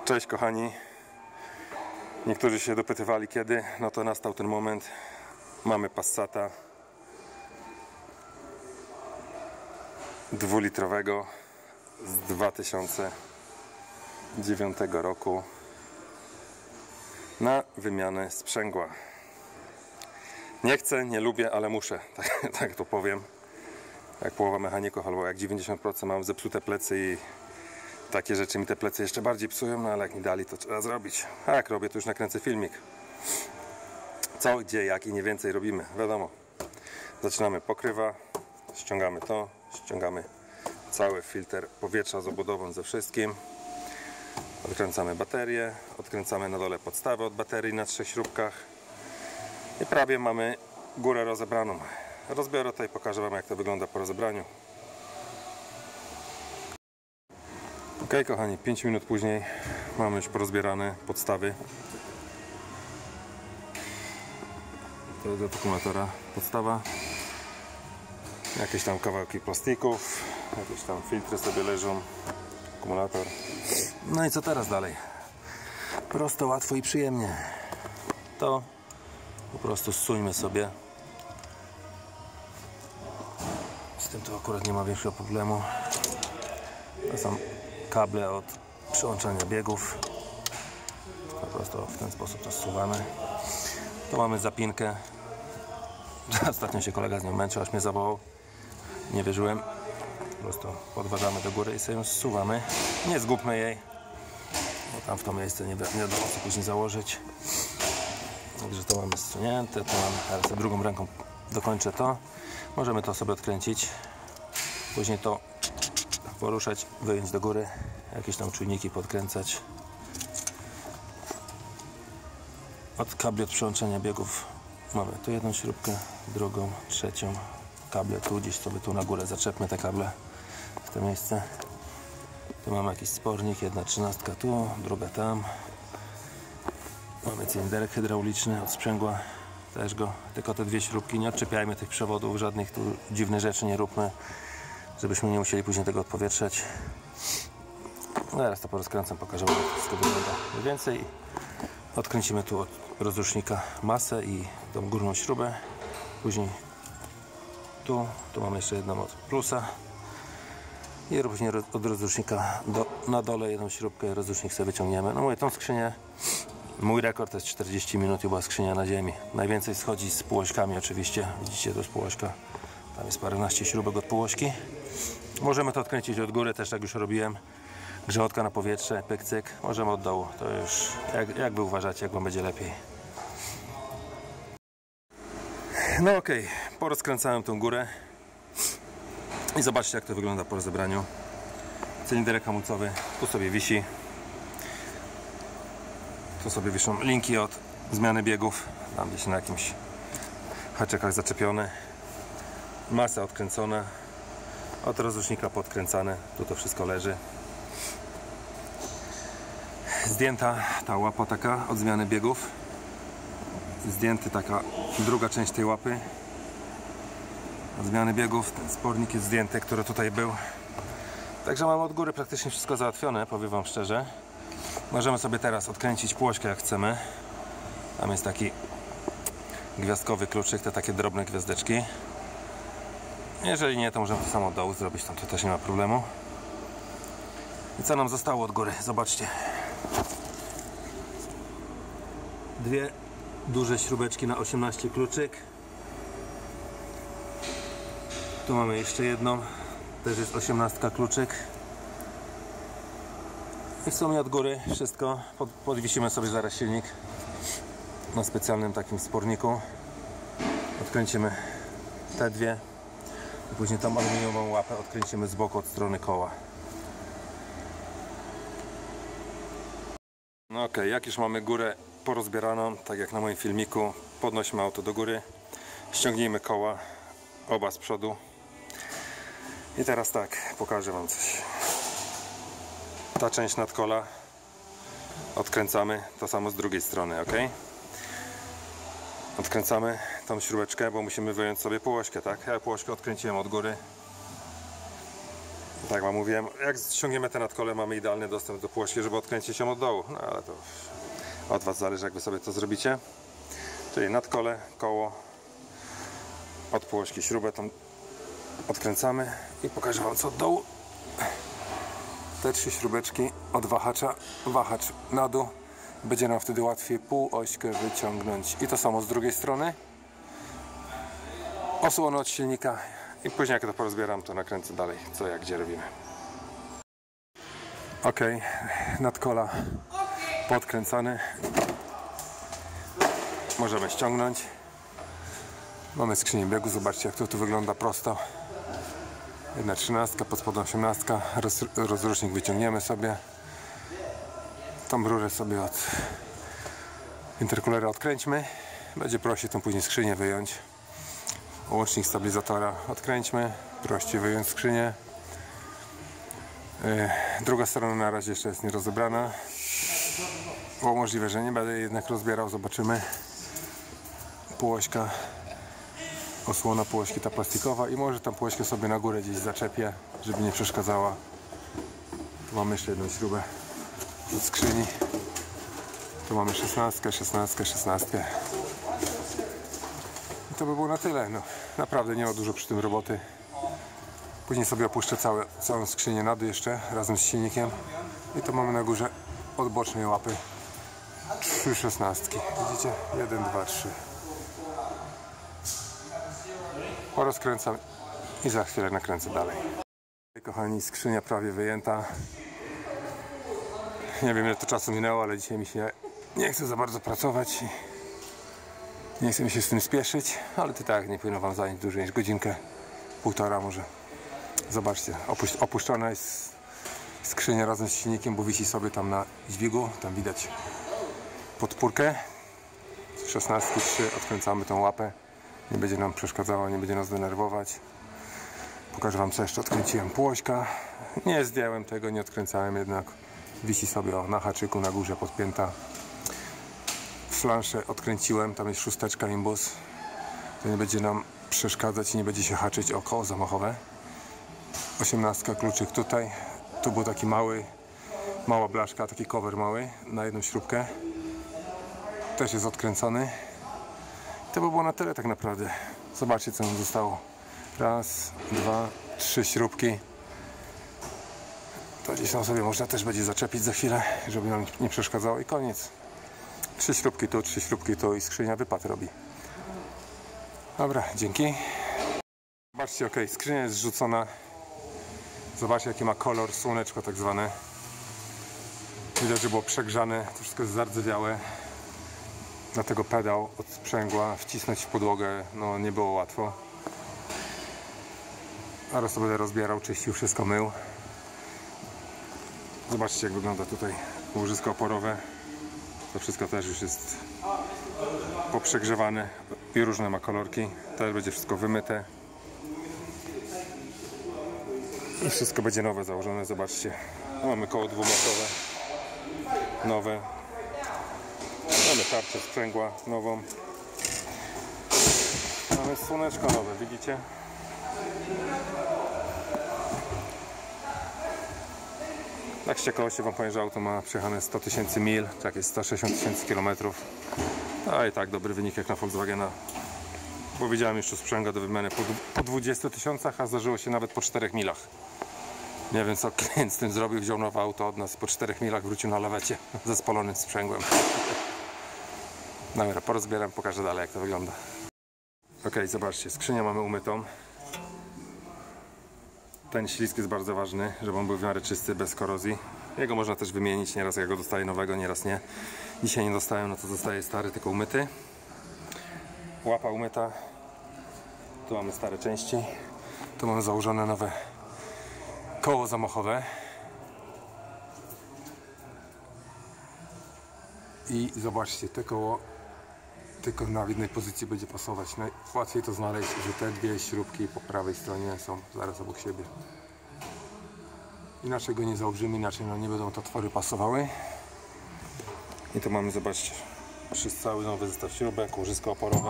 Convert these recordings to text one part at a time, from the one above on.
Cześć kochani. Niektórzy się dopytywali kiedy, no to nastał ten moment. Mamy Passata 2-litrowego z 2009 roku na wymianę sprzęgła. Nie chcę, nie lubię, ale muszę, tak to powiem. Jak połowa mechaników albo jak 90% mam zepsute plecy i takie rzeczy mi te plecy jeszcze bardziej psują, no ale jak mi dali, to trzeba zrobić. A jak robię, to już nakręcę filmik. Co, gdzie, jak i nie więcej robimy, wiadomo. Zaczynamy pokrywa, ściągamy to, ściągamy cały filtr powietrza z obudową, ze wszystkim. Odkręcamy baterię, odkręcamy na dole podstawę od baterii na 3 śrubkach i prawie mamy górę rozebraną. Rozbiorę to i pokażę wam, jak to wygląda po rozebraniu. Ok, kochani, 5 minut później mamy już porozbierane podstawy. To jest do akumulatora podstawa. Jakieś tam kawałki plastików, jakieś tam filtry sobie leżą, akumulator. No i co teraz dalej? Prosto, łatwo i przyjemnie. To po prostu zsuńmy sobie. Z tym to akurat nie ma większego problemu. To są kable od przyłączania biegów. Po prostu w ten sposób to zsuwamy. Tu mamy zapinkę. Ostatnio się kolega z nią męczył, aż mnie zawołał. Nie wierzyłem. Po prostu podważamy do góry i sobie ją zsuwamy. Nie zgubmy jej, bo tam w to miejsce nie wiadomo co później założyć. Także to mamy zsunięte. To mamy, teraz drugą ręką dokończę to. Możemy to sobie odkręcić. Później to poruszać, wyjąć do góry, jakieś tam czujniki podkręcać. Od kabli od przyłączenia biegów mamy tu jedną śrubkę, drugą, trzecią. Kable tu, gdzieś sobie tu na górę zaczepmy te kable w to miejsce. Tu mamy jakiś spornik, 1/13 tu, druga tam. Mamy cylinderek hydrauliczny od sprzęgła, też go, tylko te 2 śrubki, nie odczepiajmy tych przewodów, żadnych tu dziwnych rzeczy nie róbmy, żebyśmy nie musieli później tego odpowietrzać. Zaraz to porozkręcam, pokażę wam, jak to wszystko wygląda. Mniej więcej odkręcimy tu od rozrusznika masę i tą górną śrubę. Później tu mamy jeszcze jedną od plusa. I później od rozrusznika na dole jedną śrubkę, rozrusznik sobie wyciągniemy. No mówię, tą skrzynię, mój rekord to jest 40 minut i była skrzynia na ziemi. Najwięcej schodzi z półośkami oczywiście. Widzicie, to jest półośka. Tam jest paręnaście śrubek od półośki. Możemy to odkręcić od góry, też tak już robiłem. Grzechotka na powietrze, pyk, cyk. Możemy od dołu. To już jak wy uważacie, jak wam będzie lepiej. No okej, porozkręcałem tą górę. I zobaczcie, jak to wygląda po rozebraniu. Cylinderek hamulcowy tu sobie wisi. Tu sobie wiszą linki od zmiany biegów. Tam gdzieś na jakimś haczykach zaczepione. Masa odkręcona. Od rozrusznika podkręcane. Tu to wszystko leży. Zdjęta ta łapa taka od zmiany biegów. Zdjęty taka druga część tej łapy od zmiany biegów. Ten spornik jest zdjęty, który tutaj był. Także mam od góry praktycznie wszystko załatwione, powiem wam szczerze. Możemy sobie teraz odkręcić półośkę jak chcemy. Tam jest taki gwiazdkowy kluczyk, te takie drobne gwiazdeczki. Jeżeli nie, to możemy to samo od dołu zrobić, tam to też nie ma problemu. I co nam zostało od góry? Zobaczcie. 2 duże śrubeczki na 18 kluczyk. Tu mamy jeszcze jedną, też jest 18 kluczyk. I w sumie od góry wszystko. Podwisimy sobie zaraz silnik na specjalnym takim sporniku. Odkręcimy te 2. I później tą aluminiową łapę odkręcimy z boku od strony koła. No ok, jak już mamy górę porozbieraną, tak jak na moim filmiku, podnośmy auto do góry, ściągnijmy koła, oba z przodu. I teraz tak, pokażę wam coś. Ta część nadkola odkręcamy, to samo z drugiej strony, ok? Odkręcamy tą śrubeczkę, bo musimy wyjąć sobie półośkę, tak? Ja półośkę odkręciłem od góry. Tak jak wam mówiłem, jak ściągniemy te nadkole, mamy idealny dostęp do płośki, żeby odkręcić ją od dołu. No ale to od was zależy, jak wy sobie to zrobicie. Czyli nadkole, koło, od płośki śrubę tą odkręcamy i pokażę wam co od dołu. Te 3 śrubeczki od wahacza, wahacz na dół. Będzie nam wtedy łatwiej półośkę wyciągnąć. I to samo z drugiej strony. Osłonę od silnika i później jak to porozbieram, to nakręcę dalej, co jak gdzie robimy. Ok, nadkola podkręcane. Możemy ściągnąć. Mamy skrzynię biegu, zobaczcie jak to tu wygląda prosto. 1/13, pod spodem 18, rozrusznik wyciągniemy sobie. Tą rurę sobie od interkulera odkręćmy. Będzie prościej tą później skrzynię wyjąć. Łącznik stabilizatora odkręćmy. Prościej wyjąć skrzynię. Druga strona na razie jeszcze jest nierozebrana. Było możliwe, że nie będę jednak rozbierał. Zobaczymy. Półośka. Osłona półośki ta plastikowa i może tam półośkę sobie na górę gdzieś zaczepię, żeby nie przeszkadzała. Tu mamy jeszcze jedną śrubę od skrzyni. Tu mamy 16, 16, 16. I to by było na tyle. No, naprawdę nie ma dużo przy tym roboty. Później sobie opuszczę całą skrzynię na dół jeszcze razem z silnikiem. I to mamy na górze od bocznej łapy 3 szesnastki. Widzicie? 1, 2, 3. Porozkręcam i za chwilę nakręcę dalej. Kochani, skrzynia prawie wyjęta. Nie wiem ile to czasu minęło, ale dzisiaj mi się nie chce za bardzo pracować. Nie chce mi się z tym spieszyć, ale to tak nie powinno wam zająć dłużej niż godzinkę, półtora może. Zobaczcie, opuszczona jest skrzynia razem z silnikiem, bo wisi sobie tam na dźwigu. Tam widać podpórkę. 16, 3, odkręcamy tą łapę. Nie będzie nam przeszkadzała, nie będzie nas denerwować. Pokażę wam co jeszcze odkręciłem. Półośka. Nie zdjąłem tego, nie odkręcałem jednak. Wisi sobie na haczyku na górze podpięta. Flanszę odkręciłem, tam jest 6 imbus. To nie będzie nam przeszkadzać i nie będzie się haczyć o koło zamachowe. 18 kluczyk tutaj. Tu był taki mała blaszka, taki cover mały na jedną śrubkę. Też jest odkręcony. To by było na tyle tak naprawdę. Zobaczcie co nam zostało. 1, 2, 3 śrubki. To gdzieś tam sobie można też będzie zaczepić za chwilę, żeby nam nie przeszkadzało i koniec. 3 śrubki tu, 3 śrubki tu i skrzynia wypad robi. Dobra, dzięki. Zobaczcie, ok, skrzynia jest zrzucona. Zobaczcie jaki ma kolor, słoneczko tak zwane. Widać, że było przegrzane, to wszystko jest zardzewiałe. Dlatego pedał od sprzęgła wcisnąć w podłogę, no nie było łatwo. Teraz to będę rozbierał, czyścił, wszystko mył. Zobaczcie jak wygląda tutaj łożysko oporowe. To wszystko też już jest poprzegrzewane i różne ma kolorki. Teraz będzie wszystko wymyte. I wszystko będzie nowe założone, zobaczcie. Mamy koło dwumocowe, nowe. Mamy tarczę sprzęgła nową. Mamy słoneczko nowe, widzicie? Tak z ciekawości wam powiem, że auto ma przejechane 100 000 mil, tak jest 160 000 km. A i tak dobry wynik jak na Volkswagena. Bo widziałem już sprzęgła do wymiany po 20 000, a zdarzyło się nawet po 4 milach. Nie wiem co klient z tym zrobił, wziął nowe auto od nas, po 4 milach wrócił na lawecie ze spalonym sprzęgłem. Dobra, porozbieram, pokażę dalej jak to wygląda. Ok, zobaczcie, skrzynię mamy umytą. Ten ślisk jest bardzo ważny, żeby on był w miarę czysty, bez korozji. Jego można też wymienić, nieraz ja go dostaję nowego, nieraz nie. Dzisiaj nie dostałem, no to zostaje stary, tylko umyty. Łapa umyta. Tu mamy stare części. Tu mamy założone nowe koło zamachowe. I zobaczcie, te koło tylko na jednej pozycji będzie pasować. Najłatwiej to znaleźć, że te dwie śrubki po prawej stronie są zaraz obok siebie. Inaczej go nie założymy, inaczej no nie będą te otwory pasowały. I tu mamy, zobaczcie, cały nowy zestaw śrubek, łożysko oporowe.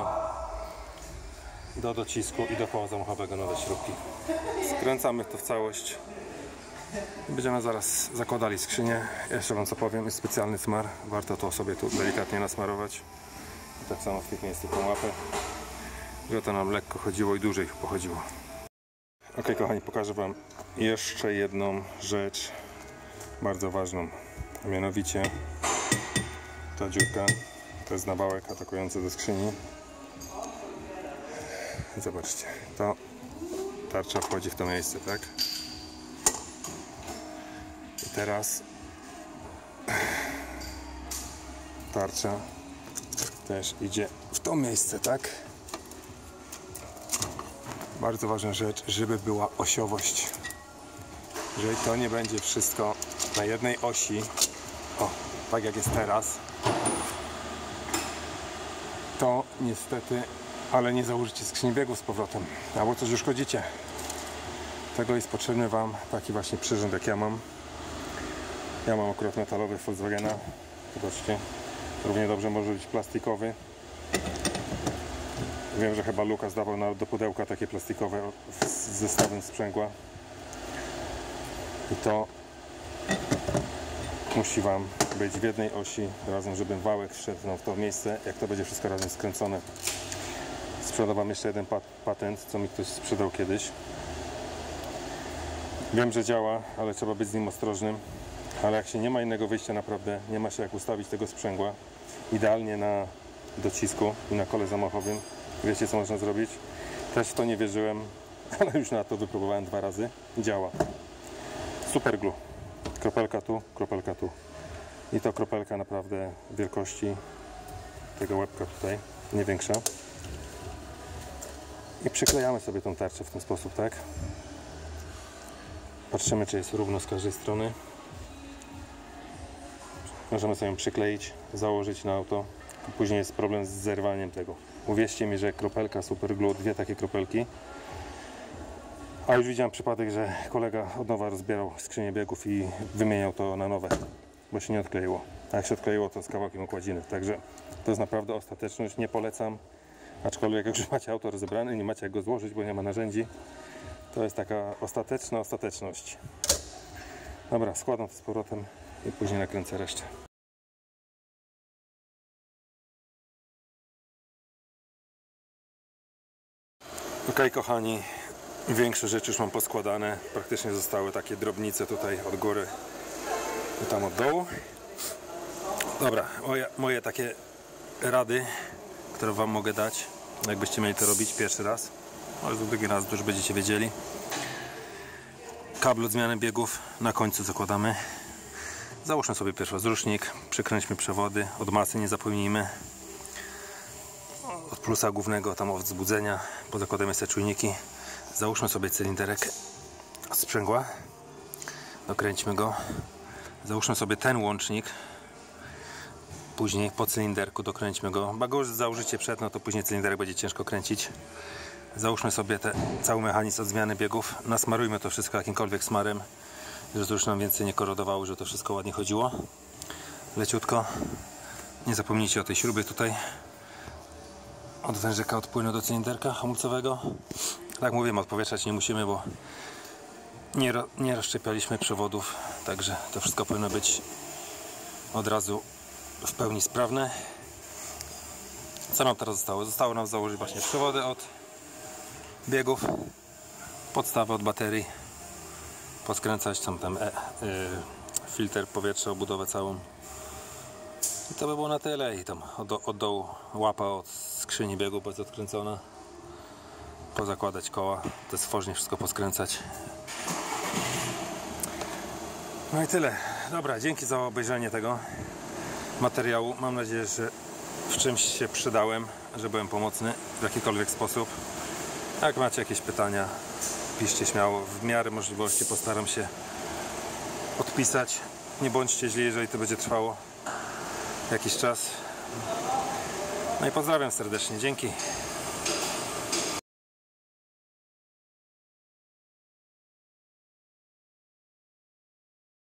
Do docisku i do koła zamachowego nowe śrubki. Skręcamy to w całość Będziemy zaraz zakładali skrzynię. Jeszcze wam co powiem, jest specjalny smar. Warto to sobie tu delikatnie nasmarować. I tak samo w tych miejscach tą łapę, żeby to nam lekko chodziło i dłużej pochodziło. Ok, kochani, pokażę wam jeszcze jedną rzecz bardzo ważną. A mianowicie ta dziurka to jest nawałek atakujący do skrzyni. Zobaczcie, to tarcza wchodzi w to miejsce, tak? I teraz tarcza też idzie w to miejsce, tak? Bardzo ważna rzecz, żeby była osiowość. Jeżeli to nie będzie wszystko na jednej osi, o, tak jak jest teraz, to niestety, ale nie założycie skrzyni biegów z powrotem, albo coś uszkodzicie. Tego jest potrzebny wam taki właśnie przyrząd, jak ja mam. Ja mam akurat metalowy Volkswagena. Zobaczcie, równie dobrze może być plastikowy. Wiem, że chyba Lukas dawał do pudełka takie plastikowe z zestawem sprzęgła. I to musi wam być w jednej osi razem, żeby wałek wszedł w to miejsce, jak to będzie wszystko razem skręcone. Sprzedam wam jeszcze jeden patent, co mi ktoś sprzedał kiedyś. Wiem, że działa, ale trzeba być z nim ostrożnym. Ale jak się nie ma innego wyjścia, naprawdę nie ma się jak ustawić tego sprzęgła idealnie na docisku i na kole zamachowym. Wiecie, co można zrobić? Też w to nie wierzyłem, ale już na to wypróbowałem 2 razy i działa. Super glue. Kropelka tu, kropelka tu. I to kropelka naprawdę wielkości tego łebka tutaj, nie większa. I przyklejamy sobie tą tarczę w ten sposób, tak? Patrzymy, czy jest równo z każdej strony. Możemy sobie ją przykleić, założyć na auto. Później jest problem z zerwaniem tego. Uwierzcie mi, że kropelka Super Glue, 2 takie kropelki. A już widziałem przypadek, że kolega od nowa rozbierał skrzynię biegów i wymieniał to na nowe, bo się nie odkleiło. A jak się odkleiło, to z kawałkiem okładziny. Także to jest naprawdę ostateczność. Nie polecam. Aczkolwiek jak już macie auto rozebrane, nie macie jak go złożyć, bo nie ma narzędzi, to jest taka ostateczna ostateczność. Dobra, składam to z powrotem i później nakręcę resztę. Ok, kochani, większość rzeczy już mam poskładane. Praktycznie zostały takie drobnice tutaj od góry i tam od dołu. Dobra, moje takie rady, które wam mogę dać, jakbyście mieli to robić pierwszy raz, ale drugi raz już będziecie wiedzieli. Kabel od zmiany biegów na końcu zakładamy. Załóżmy sobie pierwszy wzrusznik, przykręćmy przewody, od masy nie zapomnijmy. Od plusa głównego, tam od wzbudzenia, pozakładamy sobie czujniki. Załóżmy sobie cylinderek od sprzęgła, dokręćmy go. Załóżmy sobie ten łącznik, później po cylinderku dokręćmy go. Bo go już założycie przed, no to później cylinderek będzie ciężko kręcić. Załóżmy sobie cały mechanizm od zmiany biegów, nasmarujmy to wszystko jakimkolwiek smarem, żeby to już nam więcej nie korodowało, żeby to wszystko ładnie chodziło. Leciutko. Nie zapomnijcie o tej śrubie tutaj. Od wężyka odpłynu do cylinderka hamulcowego. Tak mówimy, odpowietrzać nie musimy, bo nie rozszczepialiśmy przewodów, także to wszystko powinno być od razu w pełni sprawne. Co nam teraz zostało? Zostało nam założyć właśnie przewody od biegów, podstawę od baterii, poskręcać tam filtr powietrza, obudowę całą. I to by było na tyle. I tam od dołu łapa od skrzyni biegów jest odkręcona. Pozakładać koła, te stworznie wszystko poskręcać. No i tyle. Dobra, dzięki za obejrzenie tego materiału. Mam nadzieję, że w czymś się przydałem, że byłem pomocny w jakikolwiek sposób. Jak macie jakieś pytania, piszcie śmiało. W miarę możliwości postaram się odpisać. Nie bądźcie źli, jeżeli to będzie trwało jakiś czas. No i pozdrawiam serdecznie. Dzięki.